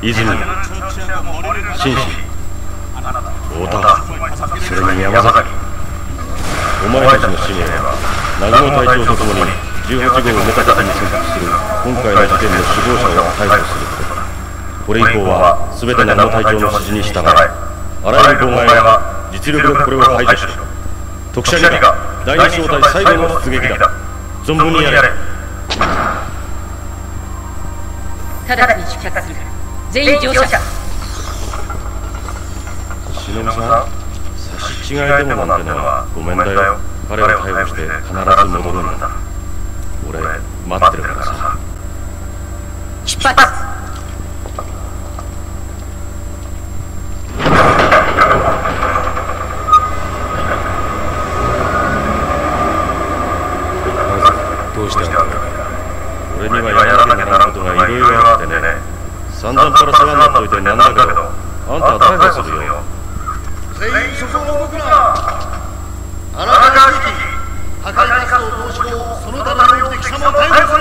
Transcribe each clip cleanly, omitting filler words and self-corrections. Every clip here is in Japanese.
泉、紳士、太田、それに山崎。お前たちの使命は南雲隊長と共に18号埋め立てに潜伏する今回の事件の首謀者を逮捕することだ。これ以降は全て南雲隊長の指示に従え、あらゆる妨害は実力でこれを排除しろ。特殊二課第二小隊最後の出撃だ。存分にやれ。 直ちに出発する。全員乗車。 忍さん、差し違いでもなんてのはごめんだよ。彼を逮捕して必ず戻るんだ。俺待ってるからさ。 出発。 どうしたんだ。俺にはやらなきゃならんことがいろいろあってね。散々から世話になっといてなんだけど、あんたは逮捕するよ。 全員所属の僕ら荒川危機破壊活動防止法その他の目的者も逮捕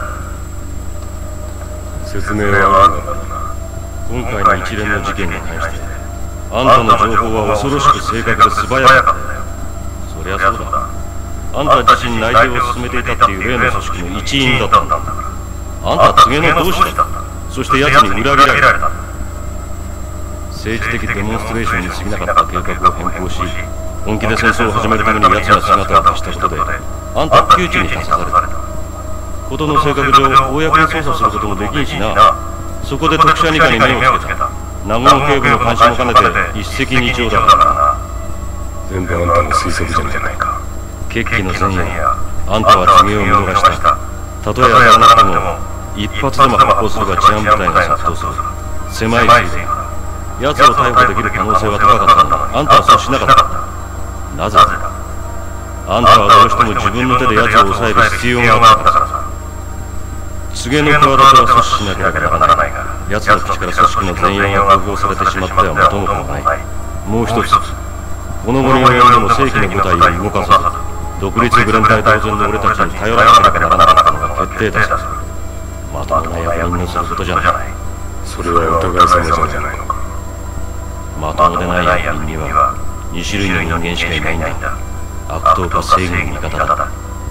する。 説明はあるんだな。今回の一連の事件に関してあんたの情報は恐ろしく正確で素早かったよ。そりゃそうだ。あんた自身内定を進めていたっていう例の組織の一員だったんだ。あんたは告げの同志だった。そして奴に裏切られた。政治的デモンストレーションに過ぎなかった計画を変更し、本気で戦争を始めるために奴が姿を消したことであんたは窮地に立たされた。ことの性格上公に捜査することもできんしな。そこで特殊二課に目をつけた。南雲警部の監視も兼ねて一石二鳥だからな。全部あんたの推測じゃないか。決起の前夜、あんたは告げを見逃した。たとえ当たらなくても一発でも発砲すれば治安部隊が殺到する。狭い水位、奴を逮捕できる可能性は高かったのにあんたはそうしなかった。なぜだ。あんたはどうしても自分の手で奴を抑える必要があったからさ。告げの企ては阻止しなければならないが、奴の口から組織の全容が公表されてしまっては元も子もない。もう一つ、この後に及んでも正規の部隊を動かさず独立グレン隊同然の俺たちに頼らなければならなかったのが決定だ。まともな役人のすることじゃない。それはお互い様じゃないのか。まともでない役人には2種類の人間しかいないんだ。悪党か正義の味方だ。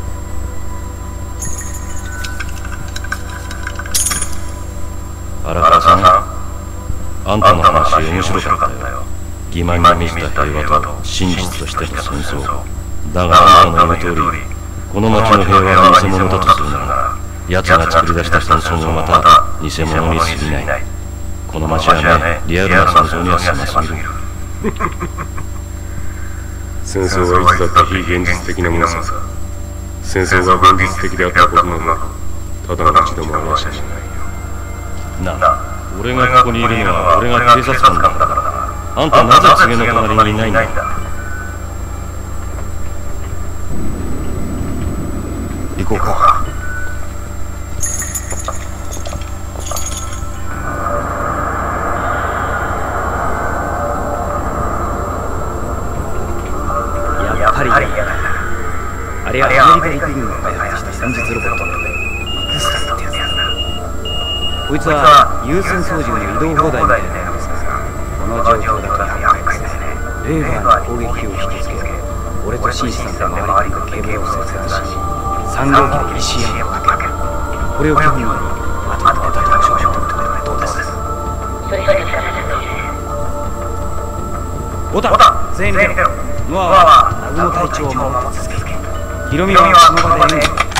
荒川さん、あんたの話面白かったよ。欺瞞に満ちた平和と真実としての戦争。だがあんたの言う通り、この町の平和が偽物だとするなら、奴が作り出した戦争もまた偽物に過ぎない。この町はね、リアルな戦争には狭すぎる。戦争はいつだって非現実的なものさ。戦争が現実的であったことなどただの一度もありゃしないよ。なあ、俺がここにいるのは俺が警察官だからな。あんたなぜ告げの隣にいないんだ。行こうか。 やっぱりあれはアメリカ陸軍が開発した戦術ロボットのイクスタってやつだな。こいつは有線操縦の移動放題みたいなやつですが、この状況だとやばいですね。レーバーに攻撃を引きつけ、俺とシンシさんと周りにケーブルを切断し、3号機で ECM をかける。これを基本に後で出た特徴を取るところでどうです。ボタン全員出ろ。ノアは南雲隊長を守って続け、ヒロミはその場で援護。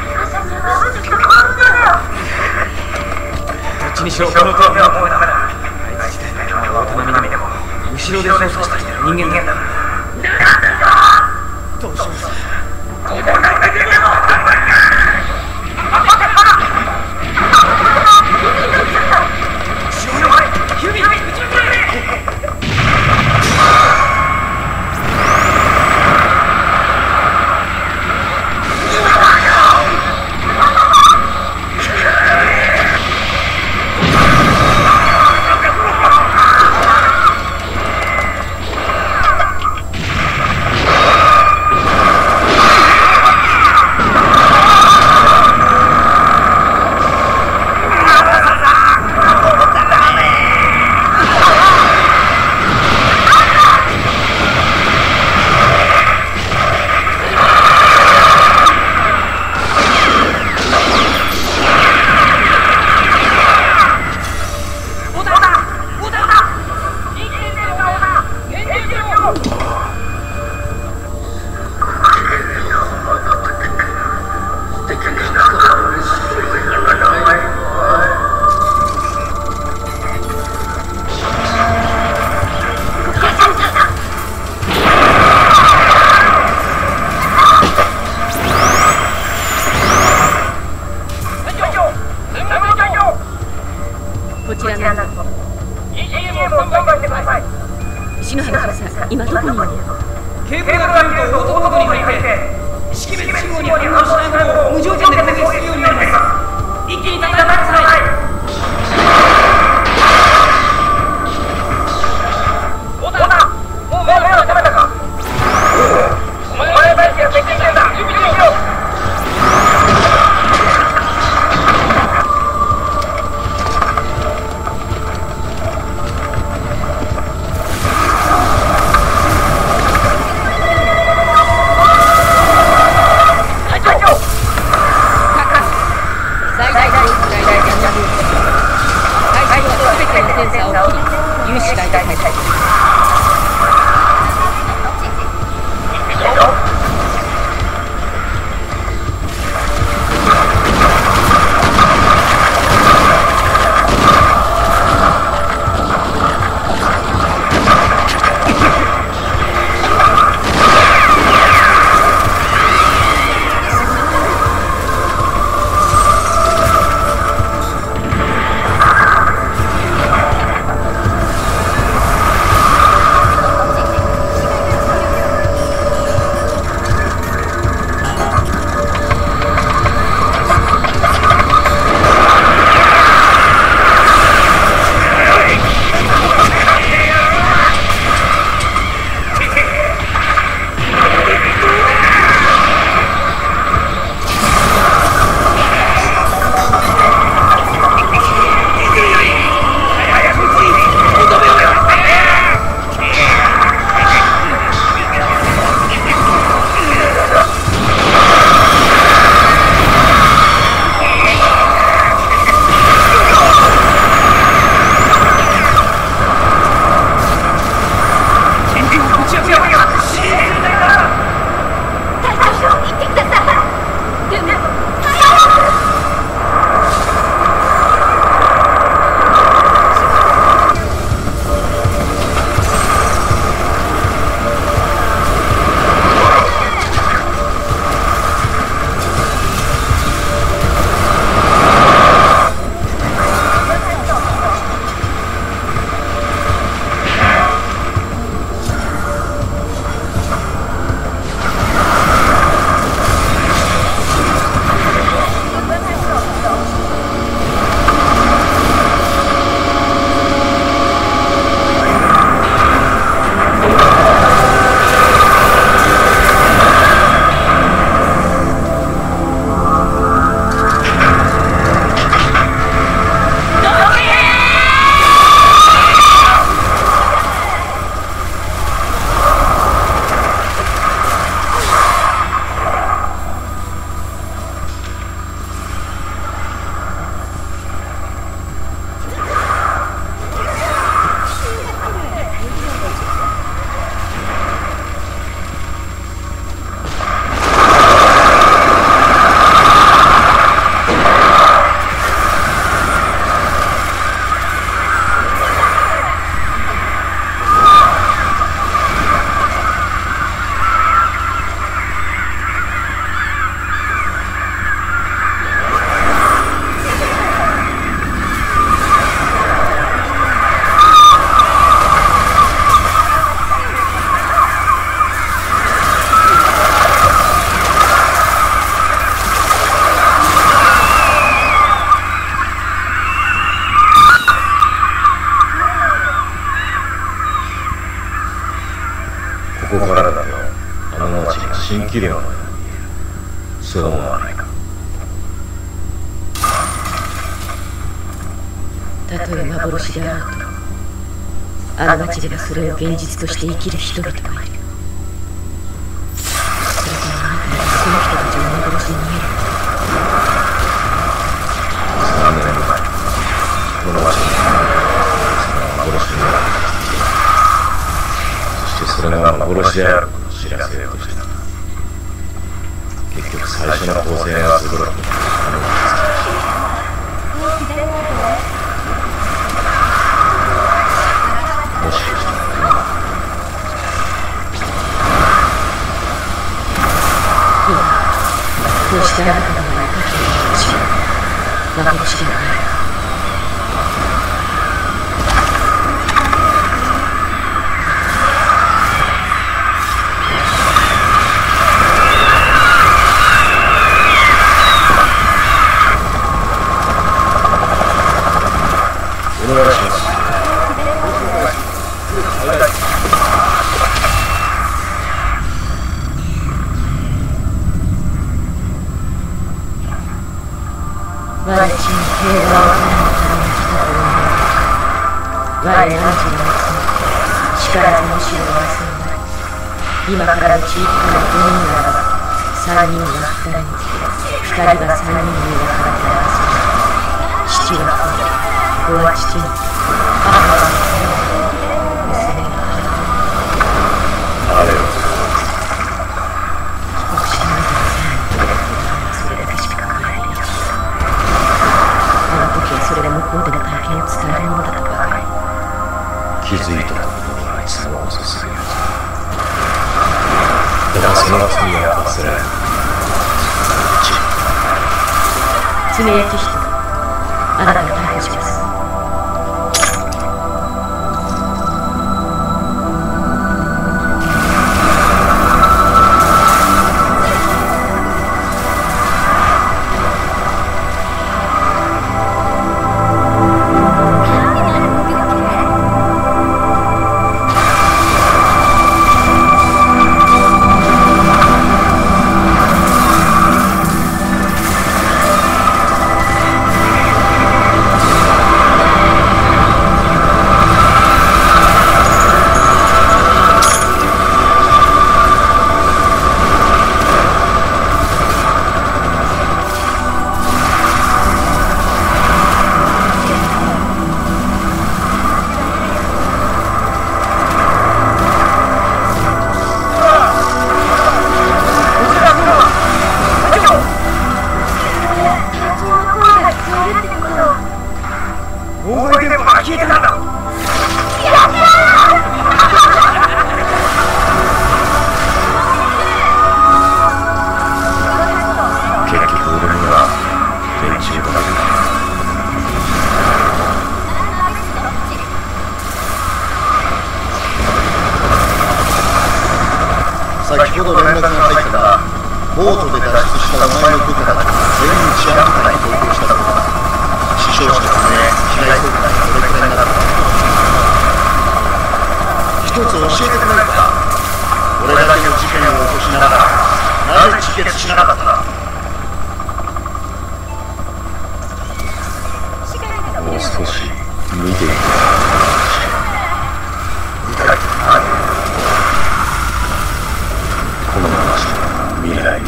どっちにしろこの手はもうダメだ。 後ろで操作していた人間だ。どうします？ こちらなんだ。篠原さん、今どこにいるの？ ケーブルが切るとオートモードに入って識別信号に反応しないものを無条件で攻撃するようになります。一気に立ち上がってください。オーダー、もう目を覚めたか？お前の大気が接近してんだ。準備しろ。 最大蜃気楼のように見える。そう思わないか。 たとえ幻であろうと、あの町ではそれを現実として生きる人々がいる。それともあなたにその人たちが幻に見える。 3年前、この町に幻になる。そしてそれが幻であることを知らせようとした。結局最初の構成がすごろくもしかしたらこうしてあなたが描きた幻ではない。 お願いします。 我地に平和を頼むために来たと思う。我アンジェラを集め、力との城を遊んだ。今からの地域から5人ならば、3人が2人に、2人が3人に分かって争う。父は子、子は父に、母は娘があれよ。 少しあなたがそれだけしか考えない。あの時はそれが向こうでの体験を伝えるものだとばかり。 気づいたところにあいつが遅すぎる。だがその罪は罰せられる。 爪焼き人、あなたが逮捕します。 先ほど連絡が入ったが、ボートで脱出したお前の部下たちが全員治安部隊に同行したことだ。死傷者不明、被害総額がどれくらいになるか。一つ教えてくれるか。俺だけの事件を起こしながら、なぜ自決しなかったんだ。 もう少し見ていた。 見たいと何？ この話は未来。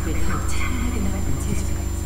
속에 더 찬란하게 나타난 재주가 있지.